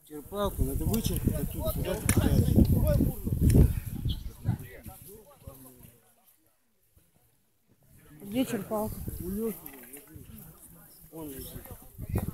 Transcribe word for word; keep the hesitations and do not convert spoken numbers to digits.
Черпалку надо вычерпать оттуда, сюда кидать. Где черпалка? У Лёхи. Он лежит.